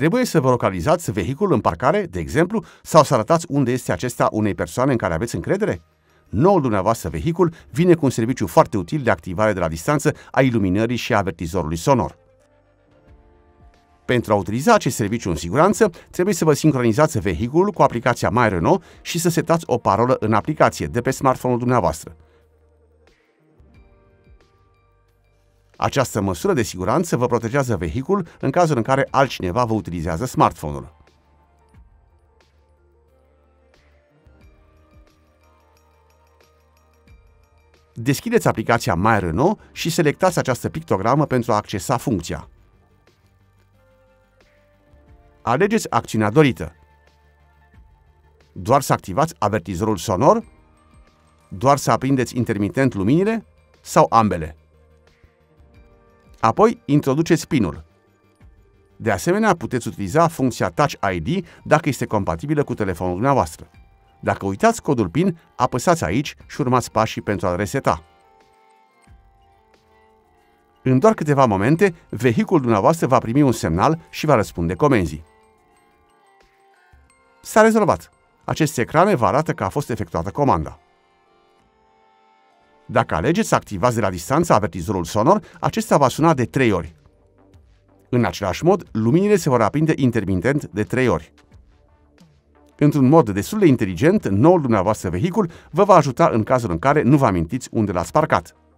Trebuie să vă localizați vehiculul în parcare, de exemplu, sau să arătați unde este acesta unei persoane în care aveți încredere? Noul dumneavoastră vehicul vine cu un serviciu foarte util de activare de la distanță a iluminării și a avertizorului sonor. Pentru a utiliza acest serviciu în siguranță, trebuie să vă sincronizați vehiculul cu aplicația MyRenault și să setați o parolă în aplicație de pe smartphone-ul dumneavoastră. Această măsură de siguranță vă protejează vehiculul în cazul în care altcineva vă utilizează smartphone-ul. Deschideți aplicația MyRenault și selectați această pictogramă pentru a accesa funcția. Alegeți acțiunea dorită. Doar să activați avertizorul sonor? Doar să aprindeți intermitent luminile? Sau ambele? Apoi, introduceți PIN-ul. De asemenea, puteți utiliza funcția Touch ID dacă este compatibilă cu telefonul dumneavoastră. Dacă uitați codul PIN, apăsați aici și urmați pașii pentru a-l reseta. În doar câteva momente, vehiculul dumneavoastră va primi un semnal și va răspunde comenzii. S-a rezolvat. Aceste ecrane vă arată că a fost efectuată comanda. Dacă alegeți să activați de la distanță avertizorul sonor, acesta va suna de 3 ori. În același mod, luminile se vor aprinde intermitent de 3 ori. Într-un mod destul de inteligent, noul dumneavoastră vehicul vă va ajuta în cazul în care nu vă amintiți unde l-ați parcat.